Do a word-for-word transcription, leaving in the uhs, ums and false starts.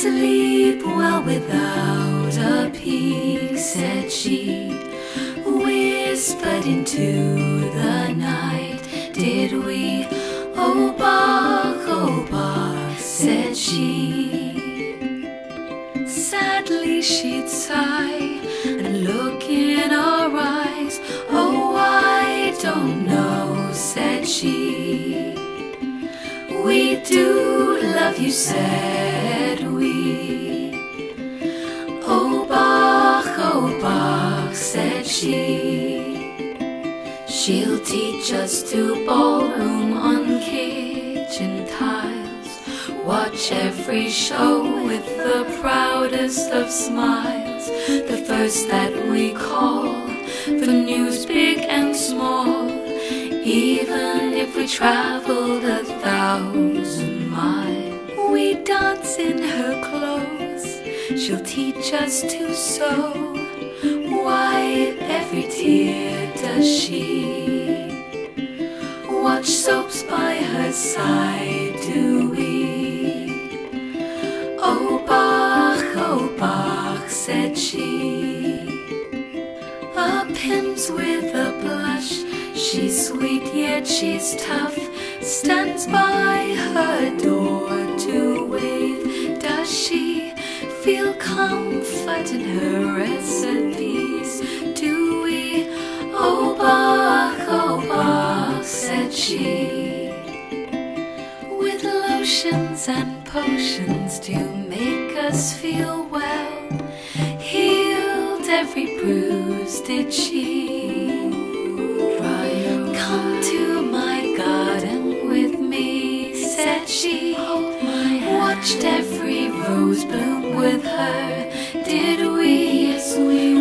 sleep well without a peak, said she, whispered into the night, did we? Oh Bach, oh Bach, said she. Sadly she'd sigh and look in our eyes. Oh, I don't know, said she. We do love you, said we. Oh Bach, oh Bach, said she. She'll teach us to ballroom on kitchen tiles, watch every show with the proudest of smiles, the first that we call for news big and small. Even if we traveled a thousand miles, we dance in her clothes. She'll teach us to sew, wipe every tear does she. Watch soaps by her side, do we? Oh Bach, oh Bach, said she. A pim's with a blush, she's sweet yet she's tough, stands by her door to wave. Does she feel comfort in her recipes? Do we? Oh Bach, oh Bach, said she. With lotions and potions to make us feel well, healed every bruise did she. Come to my garden with me, said she. Watched every rose bloom with her, did we? Yes, we